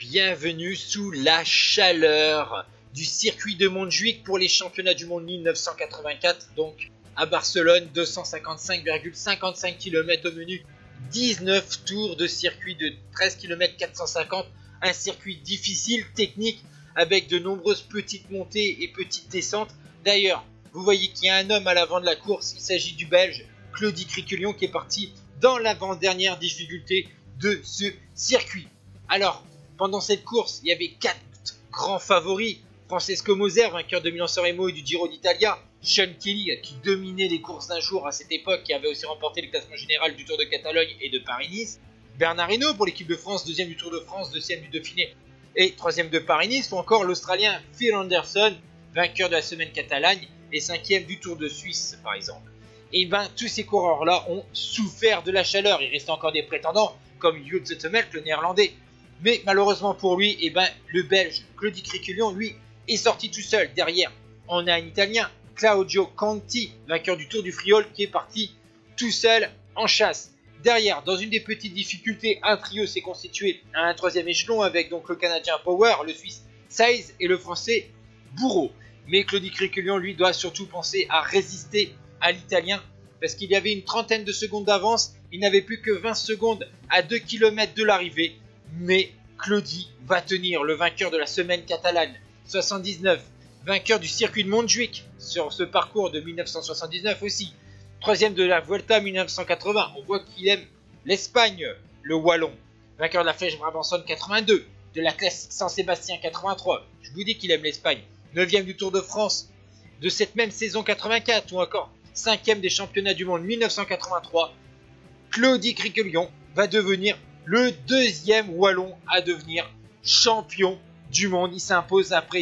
Bienvenue sous la chaleur du circuit de Montjuïc pour les championnats du monde 1984, donc à Barcelone, 255,55 km au menu, 19 tours de circuit de 13 km 450, un circuit difficile, technique, avec de nombreuses petites montées et petites descentes. D'ailleurs, vous voyez qu'il y a un homme à l'avant de la course, il s'agit du Belge Claudy Criquelion qui est parti dans l'avant-dernière difficulté de ce circuit. Alors, pendant cette course, il y avait 4 grands favoris. Francesco Moser, vainqueur de Milan-San Remo et du Giro d'Italia. Sean Kelly, qui dominait les courses d'un jour à cette époque, qui avait aussi remporté le classement général du Tour de Catalogne et de Paris-Nice. Bernard Hinault pour l'équipe de France, deuxième du Tour de France, deuxième du Dauphiné et troisième de Paris-Nice. Ou encore l'Australien Phil Anderson, vainqueur de la semaine Catalogne et cinquième du Tour de Suisse, par exemple. Et bien, tous ces coureurs-là ont souffert de la chaleur. Il restait encore des prétendants, comme Joop Zoetemelk, le néerlandais. Mais malheureusement pour lui, le Belge Claudy Criquelion, lui, est sorti tout seul. Derrière, on a un Italien, Claudio Conti, vainqueur du Tour du Friol, qui est parti tout seul en chasse. Derrière, dans une des petites difficultés, un trio s'est constitué à un troisième échelon avec donc le Canadien Power, le Suisse Saïz et le Français Bourreau. Mais Claudy Criquelion, lui, doit surtout penser à résister à l'Italien parce qu'il y avait une trentaine de secondes d'avance. Il n'avait plus que 20 secondes à 2 km de l'arrivée. Mais Claudy va tenir, le vainqueur de la semaine catalane 79, vainqueur du circuit de Montjuïc sur ce parcours de 1979 aussi, troisième de la Vuelta 1980, on voit qu'il aime l'Espagne, le Wallon, vainqueur de la Flèche Brabançonne 82, de la Classique Saint-Sébastien 83, je vous dis qu'il aime l'Espagne, 9e du Tour de France de cette même saison 84, ou encore 5e des championnats du monde 1983, Claudy Criquelion va devenir le deuxième Wallon à devenir champion du monde. Il s'impose après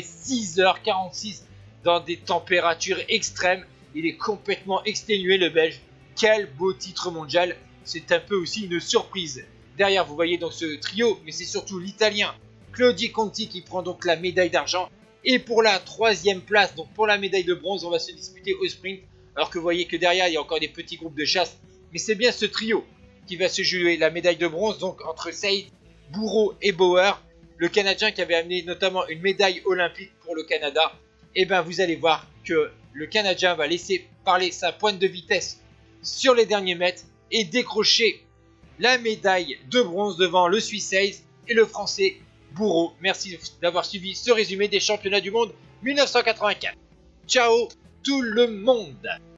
6h46 dans des températures extrêmes. Il est complètement exténué, le Belge. Quel beau titre mondial. C'est un peu aussi une surprise. Derrière, vous voyez donc ce trio, mais c'est surtout l'Italien Claudio Conti qui prend donc la médaille d'argent. Et pour la troisième place, donc pour la médaille de bronze, on va se disputer au sprint. Alors que vous voyez que derrière, il y a encore des petits groupes de chasse. Mais c'est bien ce trio qui va se jouer la médaille de bronze, donc entre Saïd, Bourreau et Bauer, le Canadien qui avait amené notamment une médaille olympique pour le Canada. Et bien vous allez voir que le Canadien va laisser parler sa pointe de vitesse sur les derniers mètres et décrocher la médaille de bronze devant le Suisse Saïd et le Français Bourreau. Merci d'avoir suivi ce résumé des championnats du monde 1984. Ciao tout le monde!